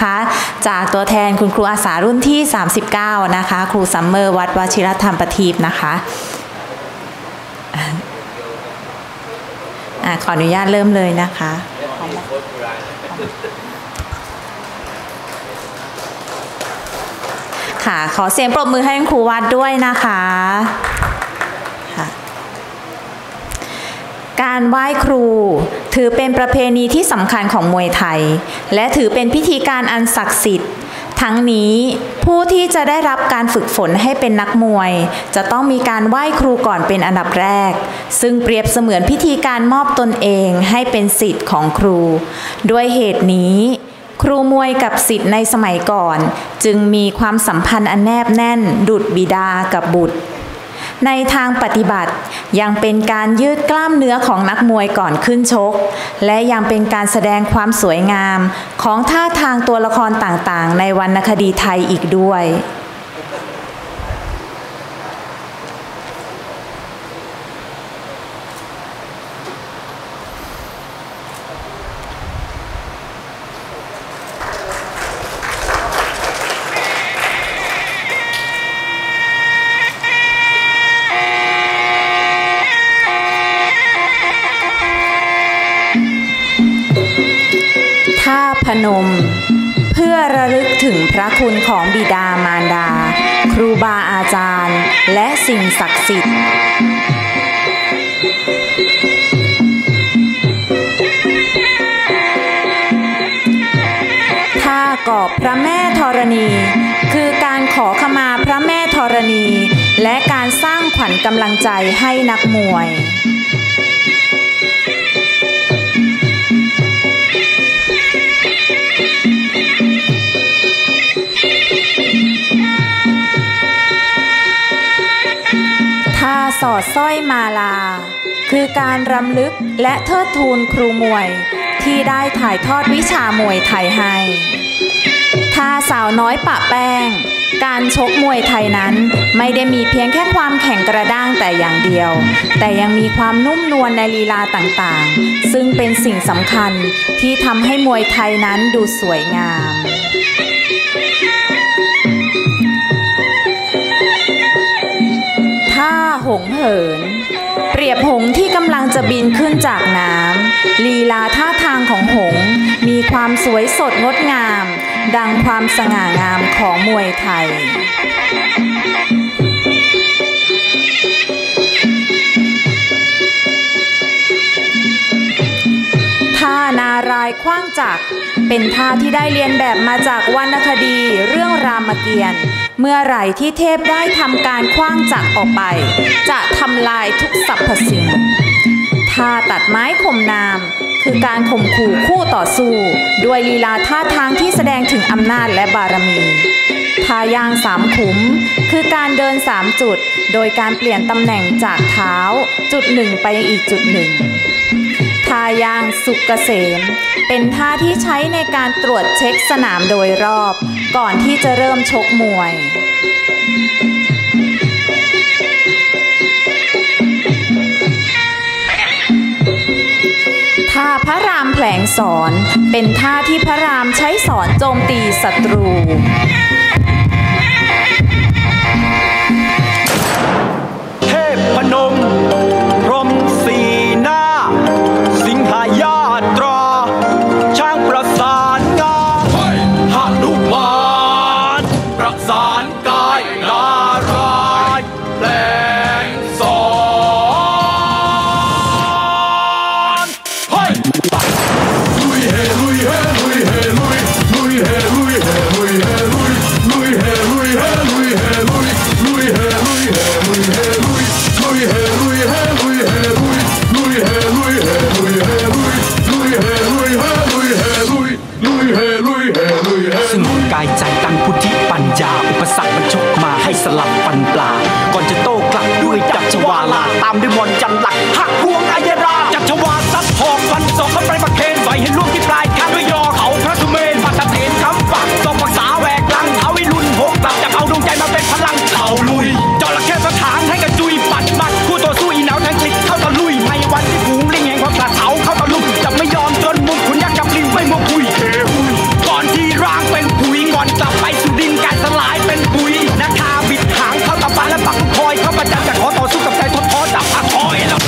นะคะจากตัวแทนคุณครูอาสารุ่นที่39นะคะครูซัมเมอร์วัดวชิรธรรมประทีปนะคะขออนุญาตเริ่มเลยนะคะค่ะขอเสียงปรบมือให้ครูวัดด้วยนะคะค่ะการไหว้ครูถือเป็นประเพณีที่สำคัญของมวยไทยและถือเป็นพิธีการอันศักดิ์สิทธิ์ทั้งนี้ผู้ที่จะได้รับการฝึกฝนให้เป็นนักมวยจะต้องมีการไหว้ครูก่อนเป็นอันดับแรกซึ่งเปรียบเสมือนพิธีการมอบตนเองให้เป็นศิษย์ของครูด้วยเหตุนี้ครูมวยกับศิษย์ในสมัยก่อนจึงมีความสัมพันธ์อันแนบแน่นดุจบิดากับบุตรในทางปฏิบัติยังเป็นการยืดกล้ามเนื้อของนักมวยก่อนขึ้นชกและยังเป็นการแสดงความสวยงามของท่าทางตัวละครต่างๆในวรรณคดีไทยอีกด้วยท่าพนมเพื่อระลึกถึงพระคุณของบิดามารดาครูบาอาจารย์และสิ่งศักดิ์สิทธิ์ท่ากอบพระแม่ธรณีคือการขอขมาพระแม่ธรณีและการสร้างขวัญกำลังใจให้นักมวยท่าสอดสร้อยมาลาคือการรำลึกและเทิดทูนครูมวยที่ได้ถ่ายทอดวิชามวยไทยให้ท่าสาวน้อยปะแป้งการชกมวยไทยนั้นไม่ได้มีเพียงแค่ความแข็งกระด้างแต่อย่างเดียวแต่ยังมีความนุ่มนวลในลีลาต่างๆซึ่งเป็นสิ่งสำคัญที่ทำให้มวยไทยนั้นดูสวยงามท่าหงเหินเปรียบหงส์ที่กำลังจะบินขึ้นจากน้ำลีลาท่าทางของหงส์มีความสวยสดงดงามดังความสง่างามของมวยไทยท่านารายณ์ขว้างจักรเป็นท่าที่ได้เรียนแบบมาจากวรรณคดีเรื่องรามเกียรติ์เมื่อไหร่ที่เทพได้ทำการขว้างจักรออกไปจะทำลายทุกสรรพสิ่งท่าตัดไม้ข่มนามคือการข่มขู่คู่ต่อสู้ด้วยลีลาท่าทางที่แสดงถึงอำนาจและบารมีท่ายางสามขุมคือการเดิน3จุดโดยการเปลี่ยนตำแหน่งจากเท้าจุดหนึ่งไปอีกจุดหนึ่งท่ายางสุกเกษมเป็นท่าที่ใช้ในการตรวจเช็คสนามโดยรอบก่อนที่จะเริ่มชกมวยท่าพระรามแผลงสอนเป็นท่าที่พระรามใช้สอนโจมตีศัตรูเทพพนมพรหมสีหน้าสิงหายาตราช่างประสานงานหนุมานประสานกายนารายณ์แปลงสอนเฮ้ยลุยเฮลุยเฮลุยเฮลุยลุยเฮลุยเฮลุยเฮลุยลุยเฮลุยเฮลุยเฮลุยลุยเฮลุยเฮลุยเฮลุยลุยเฮลุยเฮลุยเฮลุยลุยเฮลุยเฮลุยเฮลุยลุยเฮลุยเฮลุยเฮลุยลุยเฮลุยเฮลุยเฮลุยสงบกายใจตั้งพุทธิปัญญาอุปสรรคมันชกมาให้สลับฟันปลาก่อนจะโต้กลับด้วยดับชวาลาตามด้วยมนต์จันหลักหักพวงอายราจับชวาซัดหอกฟันศอกเข้าไปประเคนไฟให้ล่วงที่ปลายคางด้วยยอเขาพระสุเมนปัตตะเถนคำฝักศอกปักษาแหวกลังเอาวิรุณหกกลับจากเอาดวงใจมาเป็นพลังเอาลุยจระเข้สถานให้กระจุยปัดมัดคู่ต่อสู้อีหนาวทั้งคลิกเข้าตะลุยในวันที่ฝูงลิงแห่งความกระเถาเข้าตะลุมจะไม่ยอมจนมุมขุนยักษ์กับลิงไม่มัวคุยก่อนที่ร่างเป็นอนกลับไปสู่ดินการสลายเป็นปุ๋ยนาคาบิดหางเข้าตะปาและปักคอยเข้าประจันจะขอต่อสู้กับใจท้อดับพักคอยแล้ว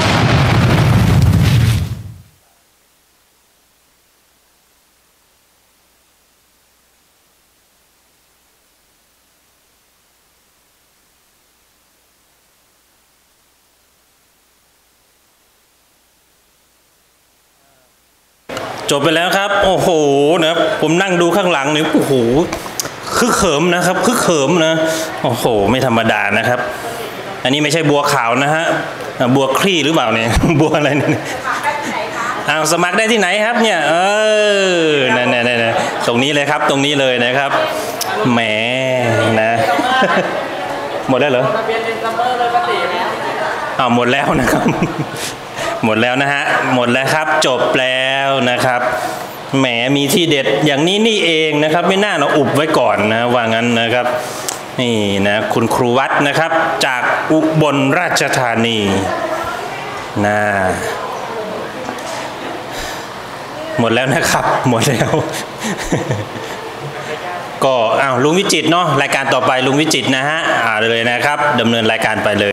จบไปแล้วครับโอ้โหนะผมนั่งดูข้างหลังนี่โอ้โหคึกเขิมนะครับคึกเขิมนะโอ้โหไม่ธรรมดานะครับอันนี้ไม่ใช่บัวขาวนะฮะบัวคลี่หรือเปล่าเนี่ยบัวอะไรเนี่ยสมัครได้ที่ไหนครับเนี่ยนั่นตรงนี้เลยครับตรงนี้เลยนะครับแหมนะหมดแล้วเหรอหมดแล้วนะครับหมดแล้วนะฮะหมดแล้วครับจบแล้วนะครับแหมมีที่เด็ดอย่างนี้นี่เองนะครับไม่น่าเราอุบไว้ก่อนนะว่างั้นนะครับนี่นะคุณครูวัดนะครับจากอุบลราชธานีนะหมดแล้วนะครับหมดแล้วก็ลุงวิจิตรเนาะรายการต่อไปลุงวิจิตรนะฮะเลยนะครับดำเนินรายการไปเลย